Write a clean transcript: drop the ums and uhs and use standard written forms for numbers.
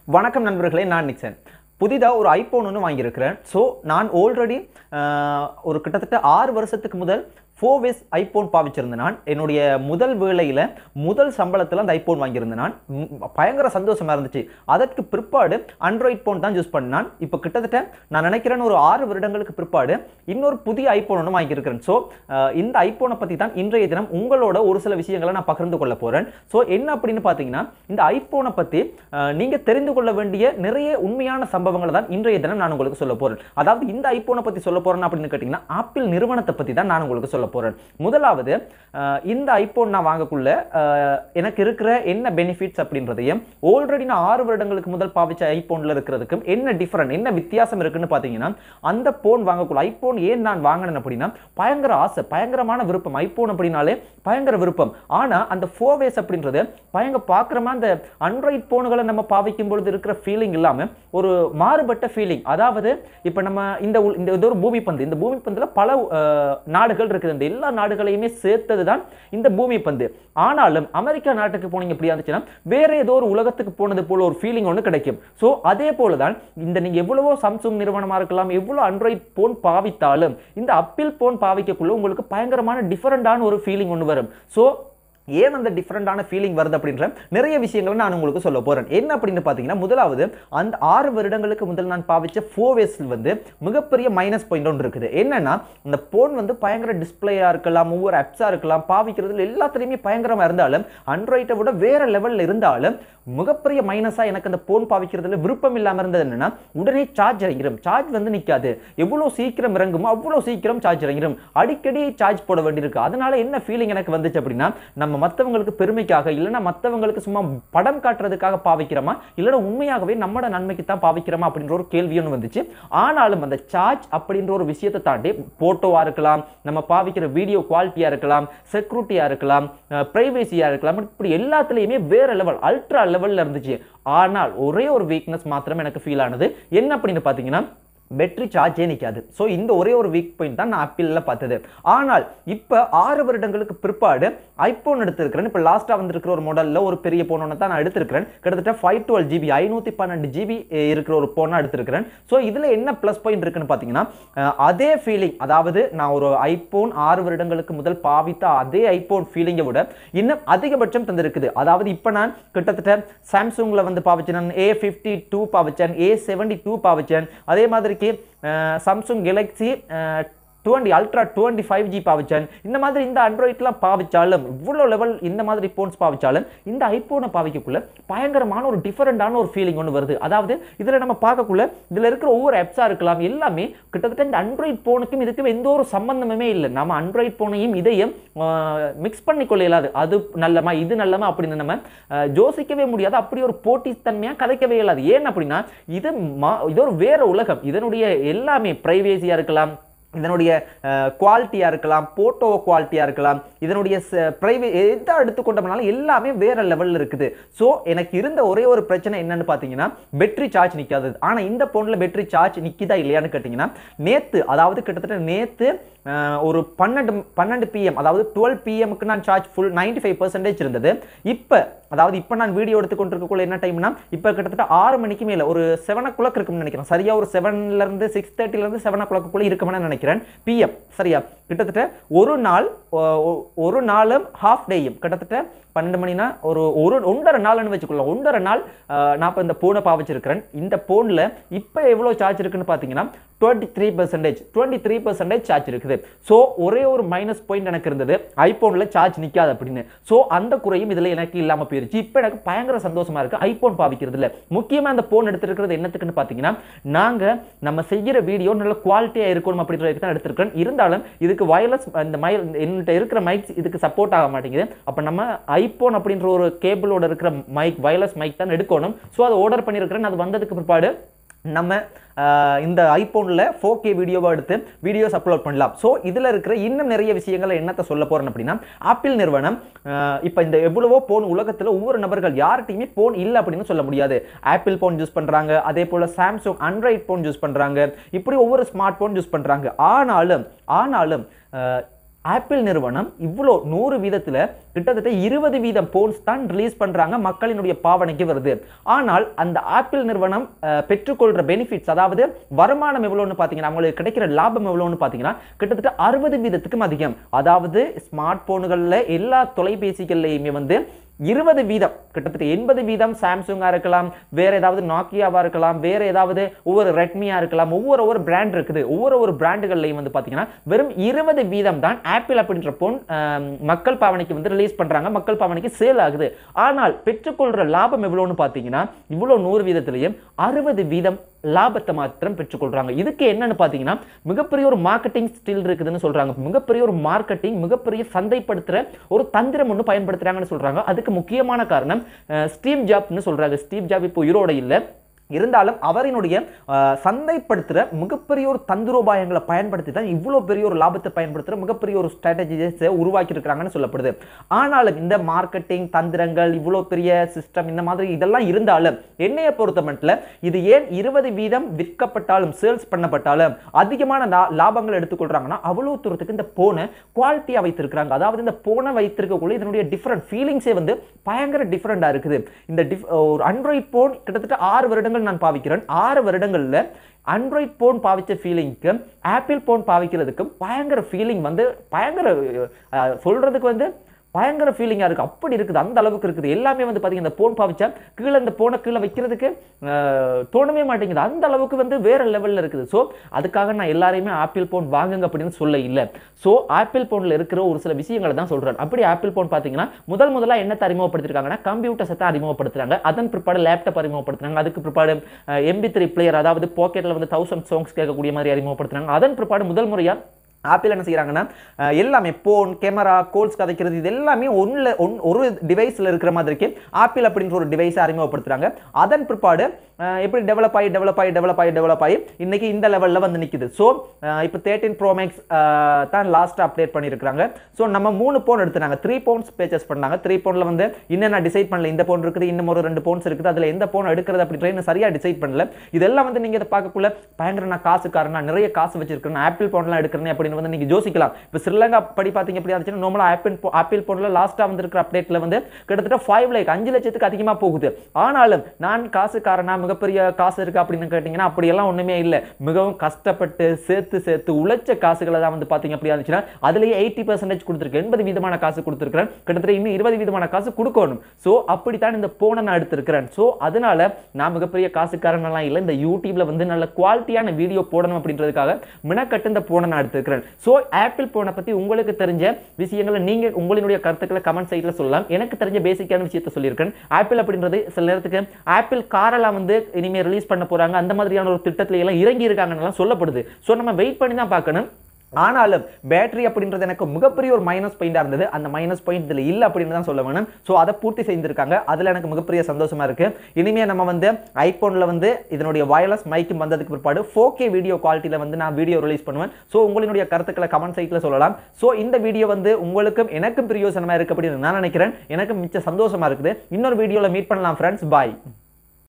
வணக்கம் நண்பர்களே, நான் நிக்சன். புதிதா ஒரு ஐபோன் ஒன்று வாங்கியிருக்கிறேன். ஸோ நான் ஆல்ரெடி ஒரு கிட்டத்தட்ட 6 வருஷத்துக்கு முதல் 4S ஐபோன் பாவிச்சிருந்தேன். நான் என்னுடைய முதல் வேளையில் முதல் சம்பளத்தில் அந்த ஐபோன் வாங்கியிருந்தேன். நான் பயங்கர சந்தோஷமாக இருந்துச்சு. அதற்கு பிற்பாடு ஆண்ட்ராய்ட் ஃபோன் தான் யூஸ் பண்ணேன். இப்போ கிட்டத்தட்ட நான் நினைக்கிறேன் ஒரு 6 வருடங்களுக்கு பிற்பாடு இன்னொரு புதிய ஐபோன் ஒன்று வாங்கியிருக்கிறேன். ஸோ இந்த ஐபோனை பற்றி தான் இன்றைய தினம் உங்களோட ஒரு சில விஷயங்களை நான் பகிர்ந்து கொள்ள போகிறேன். ஸோ என்ன அப்படின்னு பார்த்தீங்கன்னா, இந்த ஐபோனை பற்றி நீங்கள் தெரிந்து கொள்ள வேண்டிய நிறைய உண்மையான சம்பவங்களை தான் இன்றைய தினம் நான் உங்களுக்கு சொல்ல போகிறேன். அதாவது இந்த ஐபோனை பற்றி சொல்ல போகிறேன் அப்படின்னு கேட்டிங்கன்னா, ஆப்பிள் நிறுவனத்தை பற்றி தான் நான் உங்களுக்கு சொல்ல போறேன். முதலாவது, இந்த ஐபோன் நான் வாங்கக்குள்ள எனக்கு இருக்கிற என்ன பெனிஃபிட்ஸ் அப்படின்றதையும் ஆல்ரெடி நான் 6 வருடங்களுக்கு முதல் பாவிச்ச ஐபோன்ல இருக்கிறதுக்கும் என்ன டிஃபரண்ட், என்ன வித்தியாசம் இருக்குன்னு பாத்தீங்கன்னா, அந்த போன் வாங்கக்குள்ள ஐபோன் ஏன் நான் வாங்கினேன் அப்படின்னா, பயங்கர ஆசை, பயங்கரமான விருப்பம். ஐபோன் அப்படின்னாலே பயங்கர விருப்பம். ஆனா அந்த 4S அப்படின்றது பயங்கர பாக்குறமா அந்த ஆண்ட்ராய்ட் போன்களை நம்ம பாவிக்கும் பொழுது இருக்கிற ஃபீலிங் இல்லாம ஒரு மாறுபட்ட ஃபீலிங். அதாவது இப்ப நம்ம இந்த ஒரு பூமி பந்து, இந்த பூமி பந்துல பல நாடுகள் இருக்குது. இந்த எல்லா நாடுகளையுமே சேர்த்ததுதான் இந்த பூமி பந்து. ஆனாலும் அமெரிக்கா நாட்டுக்கு போனீங்க எப்படி இருந்துச்சுன்னா, வேற ஏதோ ஒரு உலகத்துக்கு போனது போல ஒரு ஃபீலிங் ஒன்று கிடைக்கும். ஸோ அதே போலதான் இந்த நீங்க எவ்வளவோ சாம்சங் நிறுவனமா இருக்கலாம், எவ்வளவு ஆண்ட்ராய்ட் போன் பாவித்தாலும் இந்த ஆப்பிள் போன் பாவிக்கக்குள்ள உங்களுக்கு பயங்கரமான டிஃபரெண்டான ஒரு ஃபீலிங் ஒன்று வரும். ஸோ ஏன் அந்த டிஃபரெண்டான ஃபீலிங் வருது அப்படின்ற நிறைய விஷயங்களை நான் உங்களுக்கு சொல்ல போறேன். என்ன அப்படின்னு பார்த்தீங்கன்னா, முதலாவது அந்த 6 வருடங்களுக்கு முதல் நான் பாவிச்ச 4S வந்து மிகப்பெரிய மைனஸ் பாயிண்ட் ஒன்று இருக்குது. என்னன்னா, அந்த போன் வந்து பயங்கர டிஸ்பிளேயா இருக்கலாம், ஒவ்வொரு ஆப்ஸா இருக்கலாம், பாவிக்கிறதுல எல்லாத்துலேயுமே பயங்கரமா இருந்தாலும் ஆண்ட்ராய்டை விட வேற லெவலில் இருந்தாலும் மிகப்பெரிய மைனஸா எனக்கு அந்த போன் பாவிக்கிறதுல விருப்பம் இல்லாமல் இருந்தது என்னன்னா, உடனே சார்ஜ் இறங்கிடும். சார்ஜ் வந்து நிற்காது. எவ்வளோ சீக்கிரம் இறங்குமோ அவ்வளோ சீக்கிரம் சார்ஜ் இறங்கிடும். அடிக்கடி சார்ஜ் போட வேண்டியிருக்கு. அதனால என்ன ஃபீலிங் எனக்கு வந்துச்சு அப்படின்னா, நம்ம மற்றவங்களுக்கு பெருமைக்காக இல்லைன்னா மற்றவங்களுக்கு சும்மா படம் காட்டுறதுக்காக பாவிக்கிறோமா, இல்லைன்னா உண்மையாகவே நம்மளோட நன்மைக்கு தான் பாவிக்கிறோமா அப்படின்ற ஒரு கேள்வி ஒன்று வந்துச்சு. ஆனாலும் அந்த சார்ஜ் அப்படின்ற ஒரு விஷயத்தை தாண்டி போட்டோவா இருக்கலாம், நம்ம பாவிக்கிற வீடியோ குவாலிட்டியா இருக்கலாம், செக்யூரிட்டியா இருக்கலாம், பிரைவேசியா இருக்கலாம், இப்படி எல்லாத்துலேயுமே வேற லெவல், அல்ட்ரா லெவல்ல இருந்துச்சு. ஆனால் ஒரே ஒரு வீக்னஸ் மாத்திரம் எனக்கு ஃபீல் ஆனது. என்ன அப்படின்னு பார்த்தீங்கன்னா, பேட்டரி சார்ஜே நிற்காது. ஸோ இந்த ஒரே ஒரு வீக் பாயிண்ட் தான் நான் ஆப்பிளில் பார்த்தது. ஆனால் இப்போ 6 வருடங்களுக்கு பிற்பாடு ஐபோன் எடுத்திருக்கிறேன். இப்போ லாஸ்ட்டாக வந்திருக்கிற ஒரு மாடலில் ஒரு பெரிய போன் ஒன்று தான் நான் எடுத்திருக்கிறேன். கிட்டத்தட்ட 512 GB 512 GB இருக்கிற ஒரு போனாக எடுத்திருக்கிறேன். ஸோ இதில் என்ன ப்ளஸ் பாயிண்ட் இருக்குன்னு பார்த்தீங்கன்னா, அதே ஃபீலிங், அதாவது நான் ஒரு ஐபோன் 6 வருடங்களுக்கு முதல் பாவித்த அதே ஐபோன் ஃபீலிங்கை விட இன்னும் அதிகபட்சம் தந்திருக்குது. அதாவது இப்போ நான் கிட்டத்தட்ட சாம்சங்கில் வந்து பாவிச்சேன், A52 பாவிச்சேன், A72 பாவிச்சேன், அதே மாதிரி சாம்சங் கேலக்ஸி 20 அல்ட்ரா 25G பாவிச்சேன். இந்த மாதிரி இந்த ஆண்ட்ராய்ட்லாம் பாவிச்சாலும், இவ்வளோ லெவல் இந்த மாதிரி போன்ஸ் பாவிச்சாலும் இந்த ஐபோனை பாவிக்கக்குள்ள பயங்கரமான ஒரு டிஃபரெண்டான ஒரு ஃபீலிங் ஒன்று வருது. அதாவது இதில் நம்ம பார்க்கக்குள்ள இதில் இருக்கிற ஒவ்வொரு ஆப்ஸாக இருக்கலாம், எல்லாமே கிட்டத்தட்ட இந்த ஆண்ட்ராய்ட் போனுக்கும் இதுக்கும் எந்த ஒரு சம்பந்தமே இல்லை. நம்ம ஆண்ட்ராய்ட் போனையும் இதையும் மிக்ஸ் பண்ணிக்கொள்ள இயலாது. அது நல்லமா இது நல்லமா அப்படின்னு நம்ம யோசிக்கவே முடியாது. அப்படி ஒரு போட்டித்தன்மையாக கதைக்கவே இயலாது. ஏன் அப்படின்னா, இது ஒரு வேற உலகம். இதனுடைய எல்லாமே பிரைவேசியாக இருக்கலாம், இதனுடைய குவாலிட்டியா இருக்கலாம், போட்டோ குவாலிட்டியா இருக்கலாம், இதனுடைய எதை எடுத்துக்கொண்டோம்னாலும் எல்லாமே வேற லெவல்ல இருக்குது. ஸோ எனக்கு இருந்த ஒரே ஒரு பிரச்சனை என்னன்னு பார்த்தீங்கன்னா, பேட்டரி சார்ஜ் நிற்காது. ஆனால் இந்த போன்ல பேட்டரி சார்ஜ் நிற்கிதா இல்லையான்னு கேட்டிங்கன்னா, நேற்று, அதாவது கிட்டத்தட்ட நேற்று ஒரு 12 PM, அதாவது 12 PMக்கு நான் சார்ஜ் ஃபுல் 95% இருந்தது. இப்போ அதாவது இப்போ நான் வீடியோ எடுத்துக்கொண்டிருக்கக்குள்ள என்ன டைம்னா, இப்போ கிட்டத்தட்ட 6 மணிக்கு மேலே ஒரு 7 o'clock இருக்கும்னு நினைக்கிறேன். சரியா ஒரு 7லேருந்து 6:30லேருந்து 7 o'clock இருக்கும்னு நினைக்கிறேன் PM. சரியா, கிட்டத்தட்ட ஒரு நாளும் ஹாஃப் டேயும் கிட்டத்தட்ட 12 மணினா ஒரு 1.5 நாள்னு வச்சுக்கலாம். 1.5 நாள் நான் இப்போ இந்த போனை பாவிச்சிருக்கிறேன். இந்த போனில் இப்போ எவ்வளோ சார்ஜ் இருக்குன்னு பார்த்தீங்கன்னா 23% சார்ஜ் இருக்குது. ஸோ ஒரே ஒரு மைனஸ் பாயிண்ட் எனக்கு இருந்தது, ஐபோனில் சார்ஜ் நிற்காது அப்படின்னு. ஸோ அந்த குறையும் இதில் எனக்கு இல்லாமல் போயிருச்சு. இப்போ எனக்கு பயங்கர சந்தோஷமா இருக்கு ஐபோன் பாவிக்கிறதுல. முக்கியமாக இந்த போன் எடுத்துருக்கிறது என்னத்துக்குன்னு பார்த்தீங்கன்னா, நம்ம செய்கிற வீடியோ நல்ல குவாலிட்டியாக இருக்கணும் அப்படின்றதுக்கு தான் எடுத்திருக்கேன். இருந்தாலும் இதுக்கு வயர்லெஸ் என்கிட்ட இருக்கிற மைக்ஸ் இதுக்கு சப்போர்ட் ஆக மாட்டேங்குது. அப்போ நம்ம ஐபோன் அப்படின்ற ஒரு கேபிளோட இருக்கிற மைக், வயர்லெஸ் மைக் தான் எடுக்கணும். ஸோ அதை ஆர்டர் பண்ணியிருக்கிறேன். அது வந்ததுக்கு பிற்பாடு நம்ம இந்த ஐபோனில் 4K வீடியோவை எடுத்து வீடியோஸ் அப்லோட் பண்ணலாம். ஸோ இதில் இருக்கிற இன்னும் நிறைய விஷயங்களை என்னத்தை சொல்ல போகிறேன் அப்படின்னா, ஆப்பிள் நிறுவனம் இப்போ இந்த எவ்வளவோ போன் உலகத்தில் ஒவ்வொரு நபர்கள் யார்கிட்டையுமே போன் இல்லை அப்படின்னு சொல்ல முடியாது. ஆப்பிள் போன் யூஸ் பண்ணுறாங்க, அதே போல் சாம்சங் ஆண்ட்ராய்ட் போன் யூஸ் பண்ணுறாங்க, இப்படி ஒவ்வொரு ஸ்மார்ட் போன் யூஸ் பண்ணுறாங்க. ஆனாலும் ஆப்பிள் நிறுவனம் இவ்வளோ 100 வீதத்தில் கிட்டத்தட்ட 20 வீதம் போன்ஸ் தான் ரிலீஸ் பண்றாங்க, மக்களினுடைய பாவனைக்கு வருது. ஆனால் அந்த ஆப்பிள் நிறுவனம் பெற்றுக்கொள்ற பெனிஃபிட்ஸ், அதாவது வருமானம் எவ்வளோன்னு பார்த்தீங்கன்னா, அவங்களுக்கு கிடைக்கிற லாபம் எவ்வளோன்னு பார்த்தீங்கன்னா கிட்டத்தட்ட 60 வீதத்துக்கும் அதிகம். அதாவது ஸ்மார்ட் போன்களில் எல்லா தொலைபேசிகள்லையுமே வந்து 20 வீதம், கிட்டத்தட்ட 80 வீதம் சாம்சங்கா இருக்கலாம், வேற ஏதாவது நோக்கியாவா இருக்கலாம், வேற ஏதாவது ஒவ்வொரு ரெட்மியா இருக்கலாம், ஒவ்வொரு பிராண்ட் இருக்குது. ஒவ்வொரு பிராண்டுகள்லையும் வந்து பாத்தீங்கன்னா வெறும் 20 வீதம் தான் ஆப்பிள் அப்படின்ற போன் மக்கள் பாவனைக்கு வந்து ரிலீஸ் பண்றாங்க, மக்கள் பாவனைக்கு சேல் ஆகுது. ஆனால் பெற்றுக்கொள்ற லாபம் எவ்வளோன்னு பாத்தீங்கன்னா இவ்வளோ 100 வீதத்திலையும் 60 வீதம் லாபத்தை மாத்திரம் பெற்றுக்கொள்றாங்க. இதுக்கு என்னன்னு பாத்தீங்கன்னா மிகப்பெரிய ஒரு மார்க்கெட்டிங் ஸ்கில் இருக்குதுன்னு சொல்றாங்க. மிகப்பெரிய ஒரு மார்க்கெட்டிங், மிகப்பெரிய சந்தைப்படுத்துற ஒரு தந்திரம் ஒன்று பயன்படுத்துறாங்கன்னு சொல்றாங்க. அதுக்கு முக்கியமான காரணம் ஸ்டீவ் ஜாப்னு சொல்றாங்க. ஸ்டீவ் ஜாப் இப்போ உயிரோட இல்லை, இருந்தாலும் அவரினுடைய சந்தைப்படுத்துகிற மிகப்பெரிய ஒரு தந்திரோபாயங்களை பயன்படுத்தி தான் இவ்வளோ பெரிய ஒரு லாபத்தை பயன்படுத்துகிற மிகப்பெரிய ஒரு ஸ்ட்ராட்டஜிஸை உருவாக்கி இருக்கிறாங்கன்னு சொல்லப்படுது. ஆனாலும் இந்த மார்க்கெட்டிங் தந்திரங்கள், இவ்வளோ பெரிய சிஸ்டம், இந்த மாதிரி இதெல்லாம் இருந்தாலும் என்னைய பொறுத்த மட்டும் இது ஏன் 20 வீதம் விற்கப்பட்டாலும் சேல்ஸ் பண்ணப்பட்டாலும் அதிகமான லாபங்கள் எடுத்துக்கொள்றாங்கன்னா அவ்வளோ தூரத்துக்கு இந்த போனை குவாலிட்டியாக வைத்திருக்கிறாங்க. அதாவது இந்த போனை வைத்திருக்கக்குள்ள இதனுடைய டிஃப்ரெண்ட் ஃபீலிங்ஸே வந்து பயங்கர டிஃப்ரெண்டாக இருக்குது. இந்த ஒரு ஆண்ட்ராய்ட் போன் கிட்டத்தட்ட 6 வருடங்கள் நான் பாவிக்கிறேன். 6 வருடங்கள்ல ஆண்ட்ராய்ட் போன் பாவிச்ச ஃபீலிங்க்கு ஆப்பிள் போன் பாவிக்கிறதுக்கும் பயங்கர ஃபீலிங் வந்து பயங்கர சொல்றதுக்கு வந்து பயங்கர ஃபீலிங்காக இருக்குது. அப்படி இருக்குது, அந்த அளவுக்கு இருக்குது. எல்லாமே வந்து பார்த்தீங்கன்னா இந்த போன் பாவிச்சா கீழே இந்த போனை கீழே வைக்கிறதுக்கு தோணவே மாட்டேங்குது. அந்த அளவுக்கு வந்து வேற லெவலில் இருக்குது. ஸோ அதுக்காக நான் எல்லாரையுமே ஆப்பிள் போன் வாங்குங்க அப்படின்னு சொல்ல இல்லை. ஸோ ஆப்பிள் போனில் இருக்கிற ஒரு சில விஷயங்களை தான் சொல்கிறேன். அப்படி ஆப்பிள் போன் பார்த்தீங்கன்னா முதலாக என்னத்தை அறிமுகப்படுத்திருக்காங்கன்னா கம்ப்யூட்டர்ஸை தான் அறிமுகப்படுத்துறாங்க. அதன் பிற்பாடு லேப்டாப் அறிமுகப்படுத்துறாங்க. அதுக்கு பிற்பாடு MP3 பிளேயர், அதாவது பாக்கெட்டில் வந்து 1000 சாங்ஸ் கேட்கக்கூடிய மாதிரி அறிமுகப்படுத்துறாங்க. அதன் பிற்பாடு முதல் முறையாக ஆப்பிள் என்ன செய்யறாங்கன்னா எல்லாமே போன், கேமரா, கோல்ஸ் கதைக்கிறது இது எல்லாமே ஒரு டிவைஸில் இருக்கிற மாதிரிக்கு ஆப்பிள் அப்படின்ற ஒரு டிவைஸை அறிமுகப்படுத்துறாங்க. அதன் பிற்பாடு எப்படி டெவலப் ஆகி இன்னைக்கு இந்த லெவலில் வந்து நிற்குது. ஸோ இப்போ 13 Pro Max தான் லாஸ்ட்டாக அப்டேட் பண்ணியிருக்காங்க. ஸோ நம்ம 3 போன் எடுத்துனாங்க, 3 போன்ஸ் பர்ச்சேஸ் பண்ணாங்க. 3 போனில் வந்து இன்னும் நான் டிசைட் பண்ணல, இந்த போன் இருக்குது, இன்னும் ஒரு 2 போன்ஸ் இருக்குது, அதில் எந்த போன் எடுக்கிறது அப்படின்ற சரியாக டிசைட் பண்ணல. இதெல்லாம் வந்து நீங்கள் இதை பார்க்கக்குள்ள பயங்கர நான் காசுக்காரனா, நிறைய காசு வச்சிருக்கேன், ஆப்பிள் போன்லாம் எடுக்கிறேன் அப்படின்னு வந்து நீங்க யோசிக்கலாம். இப்போ ஸ்ரீலங்கா படி பாத்தீங்க எப்படி ஆச்சுன்னா நார்மலா ஆப்பிள் போன்ல லாஸ்டா வந்திருக்கிற அப்டேட்ல வந்து கிட்டத்தட்ட 5 லட்சத்துக்கு அதிகமா போகுது. ஆனாலும் நான் காசுக்காரனா, மிகப்பெரிய காசு இருக்கு அப்படின்னு கேட்டீங்கன்னா அப்படியெல்லாம் ஒண்ணுமே இல்லை. மிகவும் கஷ்டப்பட்டு சேர்த்து உழைச்ச காசுகளை தான் வந்து பாத்தீங்க அப்படி ஆச்சுன்னா அதுலயே 80% கொடுத்துருக்கு, 80 வீதமான காசு கொடுத்துருக்கிறேன். கிட்டத்தட்ட இன்னும் 20 வீதமான காசு கொடுக்கணும். ஸோ அப்படித்தான் இந்த போனை நான் எடுத்திருக்கிறேன். ஸோ அதனால நான் மிகப்பெரிய காசுக்காரனெல்லாம் இல்லை, இந்த யூடியூப்ல வந்து நல்ல குவாலிட்டியான வீடியோ போடணும் அப்படின்றதுக்காக மினக்கட்டு இந்த போனை நான் எடுத்திருக்கிறேன். ஸோ ஆப்பிள் போனை பற்றி உங்களுக்கு தெரிஞ்ச விஷயங்களை நீங்கள் உங்களுடைய கருத்துக்களை கமெண்ட் சைட்டில் சொல்லலாம். எனக்கு தெரிஞ்ச பேசிக்கான விஷயத்தை சொல்லியிருக்கேன். ஆப்பிள் அப்படின்றது சில நேரத்துக்கு ஆப்பிள் காரெல்லாம் வந்து இனிமேல் ரிலீஸ் பண்ண போகிறாங்க, அந்த மாதிரியான ஒரு திட்டத்தில் எல்லாம் இறங்கி இருக்காங்கன்னு சொல்லப்படுது. ஸோ நம்ம வெயிட் பண்ணி தான் பார்க்கணும். ஆனாலும் பேட்டரி அப்படின்றது எனக்கு மிகப்பெரிய ஒரு மைனஸ் பாயிண்டாக இருந்தது. அந்த மைனஸ் பாயிண்ட் இதில் இல்லை அப்படின்னு தான் சொல்ல வேணும். ஸோ அதை பூர்த்தி செய்திருக்காங்க, அதில் எனக்கு மிகப்பெரிய சந்தோஷமா இருக்கு. இனிமேல் நம்ம வந்து ஐபோனில் வந்து இதனுடைய வயர்லெஸ் மைக்கும் வந்ததுக்கு பிற்பாடு 4K வீடியோ குவாலிட்டியில் வந்து நான் வீடியோ ரிலீஸ் பண்ணுவேன். ஸோ உங்களுடைய கருத்துக்களை கமெண்ட் சைட்டில் சொல்லலாம். ஸோ இந்த வீடியோ வந்து உங்களுக்கும் எனக்கும் பிரயோஜனமாக இருக்கு அப்படின்னு நான் நினைக்கிறேன். எனக்கு மிச்ச சந்தோஷமா இருக்குது. இன்னொரு வீடியோவில் மீட் பண்ணலாம் ஃப்ரெண்ட்ஸ். பாய்.